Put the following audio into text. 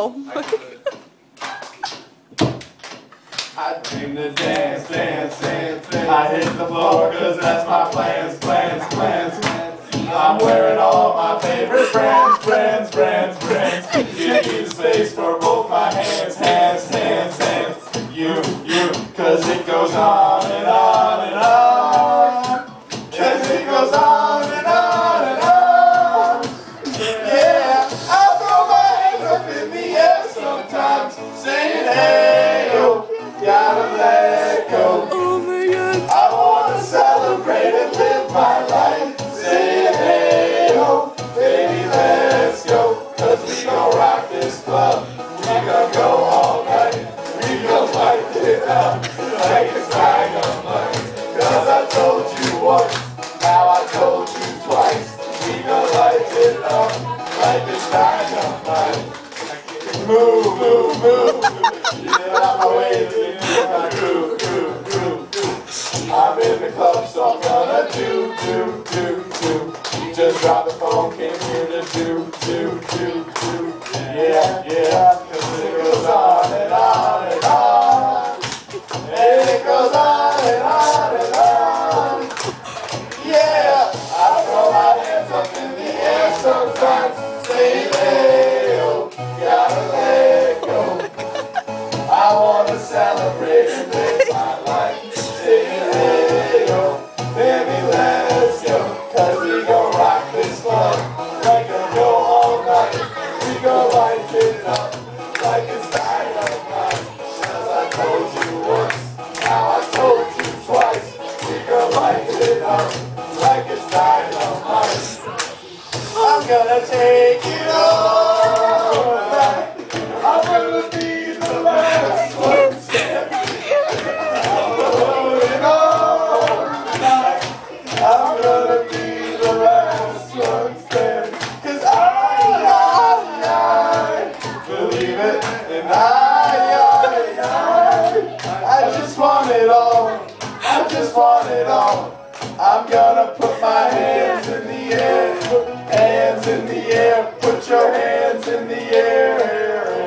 Oh my God. I dream to dance, dance, dance, dance. I hit the floor cause that's my plans, plans, plans, plans. I'm wearing all my favorite brands, brands, brands, brands. Give me the space for both my hands, hands, hands, hands. You, cause it goes on and on and on. Cause it goes on and on and on. Yeah, I throw my hands up in the air sometimes, saying hey yo, gotta let go. Oh my God. I wanna celebrate and live my life, saying hey yo, baby let's go. Cause we gon' rock this club, we gon' go all night. We gon' light it up like it's dynamite. Cause I told you once, now I told you twice. We gon' light it up like it's dynamite. Move, move, move. Get out my way, get in my groove, groove, groove, groove. I'm in the club, so I'm gonna do. Just drop the phone, came here to do. Yeah, cause it goes on and on and on. And it goes on and on and on. Yeah, I throw my hands up in the air sometimes, say hey yo, gotta let go. I wanna celebrate and live my life, say hey yo, baby let's go. Cause we gon' rock this club, we gon' go all night. We gon' light it up like it's dynamite. Cause I told you once, now I told you twice. We gon' light it up like it's dynamite. I'm gonna take it all night. I'm gonna be the last one standing. I'm going all night. I'm gonna be the last one standing. Cause I believe it, and I just want it all. I just want it all. I'm gonna put my hands in the air, hands in the air. Put your hands in the air.